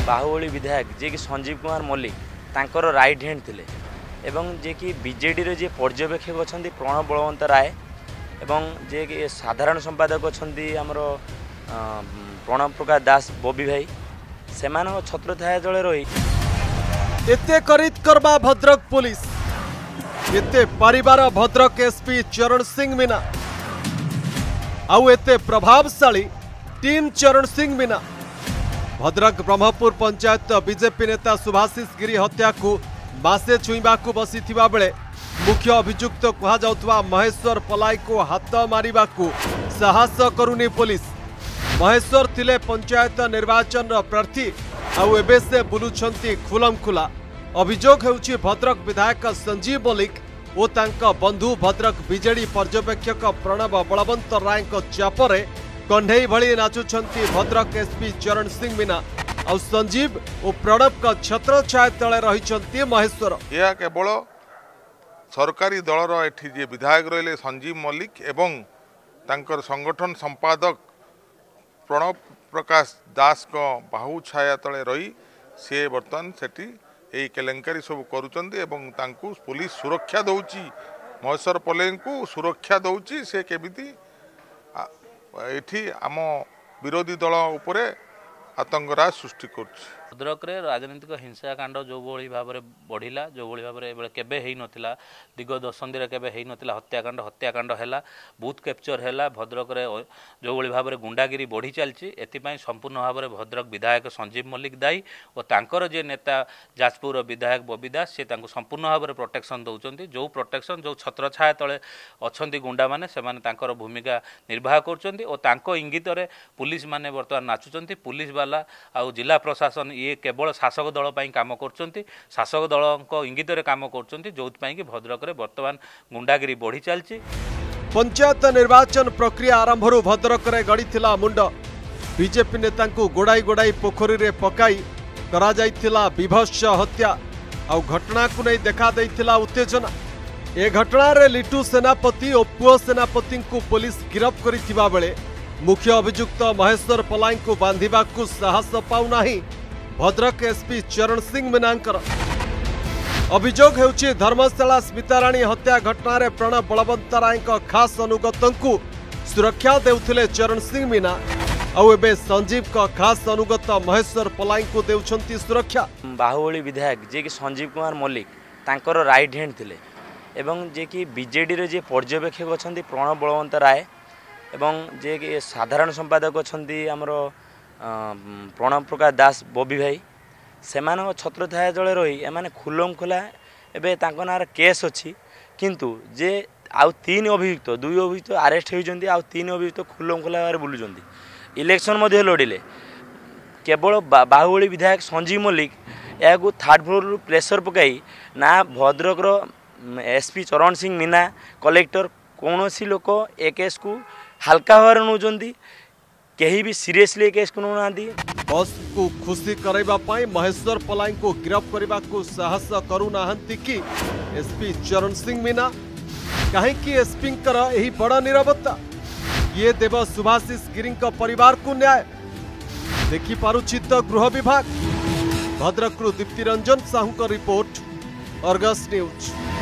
बाहुबली विधायक जे कि संजीव कुमार मल्लिक तांकर राइट हैंड थिले एवं जे कि बीजेडी रे जे पर्यवेक्षक अच्छा प्रणव बलवंत राय एवं जे कि साधारण संपादक अच्छा आमर प्रणव प्रकाश दास बबी भाई से छत्रछाया तले रही एते करित करबा भद्रक पुलिस एते परिवार भद्रक एसपी चरण सिंह मीना आउ एते प्रभावशाली टीम चरण सिंह मीना भद्रक ब्रह्मपुर पंचायत बीजेपी नेता सुभाषिष गिरी हत्या को मासे छुईबा को बसीथिबा बेले मुख्य अभियुक्त कहा जाउतबा महेश्वर पलाई को हाथ मारिबा को साहस करूनी पुलिस। महेश्वर थिले पंचायत निर्वाचन प्रार्थी आउ एबे से बुलुछंती खुलम खुला। अभियोग हेउछि भद्रक विधायक संजीव मल्लिक और तांका बंधु भद्रक बीजेडी पर्यवेक्षक प्रणव बलवंत राय चापरे कंढेई भली नाचुछंती भद्रक एसपी चरण सिंह मीना और संजीव और प्रणव का छत्र छाया तले रहिछंती महेश्वर। यह केवल सरकारी दलर एठी जे विधायक रहिले संजीव मल्लिक एवं तांकर संगठन संपादक प्रणव प्रकाश दास को बाहु छाया तले रही से बर्तमान सेठी यही केलेंकारी सब करुचंदी एवं तांकु पुलिस सुरक्षा दउची महेश्वर पलें को सुरक्षा दउची से केमिति एठी आम विरोधी दल उपरे आतंकराज सृष्टि करछि। भद्रक रे राजनीतिक हिंसाकांड जो भली भाव में बढ़िला जो भली भाव में केबे हेई नथिला दिग दशंधि रे केबे हेई नथिला हत्याकांड हैला बूथ कैप्चर हैला भद्रक रे जो भली भाव में गुंडागिरी बढ़ी चलछि एतिपाई संपूर्ण भाव में भद्रक विधायक संजीव मल्लिक दायी और तांकर जे नेता जाजपुर विधायक बबी दास से तांको संपूर्ण भाव में प्रोटेक्शन दउचंती जो प्रोटेक्शन जो छत्र छाया तले अछंती गुंडा माने से माने तांकर भूमिका निर्वाह करचंती और तांको इंगित रे पुलिस माने वर्तमान नाचुचंती पुलिस वाला आ जिला प्रशासन ये केवल शासक दल पर काम कर शासक दल इंगित काम कर जो कि भद्रक वर्तमान गुंडागिरी बढ़ी चलती। पंचायत निर्वाचन प्रक्रिया आरंभ भद्रक रे गड़ीथिला मुंड बीजेपी नेता गोड़ाई गोड़ाई पोखरी रे पकाई करा जाइथिला विभत्स हत्या आ घटना को नहीं देखा देइथिला उत्तेजना। ए घटना रे लिटू सेनापति और पुओ सेनापति को पुलिस गिरफ्त करिथिबा बेले मुख्य अभियुक्त महेश्वर पलाई को बांधिबा को साहस पाउना भद्रक एसपी चरण सिंह मीनांकर। अभियोग हेउछि धर्मशाला स्मिताराणी हत्या घटना रे प्रणव बलवंत राय खास अनुगत को सुरक्षा देउथिले चरण सिंह मीना आउ एबे संजीव का खास अनुगत महेश्वर पलाई को देउछंती सुरक्षा। बाहुबली विधायक जे कि संजीव कुमार मल्लिक तांकर राइट हैंड थिले एवं जे कि बीजेडी रे जे पर्यवेक्षक अछंती प्रणव बलवंत राय एवं जे कि साधारण संपादक अच्छा आमर प्रणव प्रकाश दास बबी भाई से छत्रछाया तले रही एमाने खुलम खुला एबे तांको नार केस अच्छी किंतु जे आउ तीन अभियुक्त दुई अभियुक्त अरेस्ट होइजंती आउ तीन अभियुक्त खुलम खुला भाव बुलुचंती इलेक्शन मध्य लड़िले केवल बाहुबली विधायक संजीव मल्लिक या थर्ड फ्लोर प्रेसर पकाई ना भद्रक एसपी चरण सिंह मीना कलेक्टर कौन सी लोक ए केस को हल्का भाव नौकरी कहीं भी सीरियसली केस को नौना। बस को खुशी करैबा पाई महेश्वर पलाई को गिरफ्त करने को साहस करूना कि एसपी चरण सिंह मीना कहीं एसपी यही बड़ निरवता ये देव सुभाषिष गिरी परिवार को न्याय देखि पारुछि तो गृह विभाग। Bhadrak Dipti Ranjan Sahu report Argus news.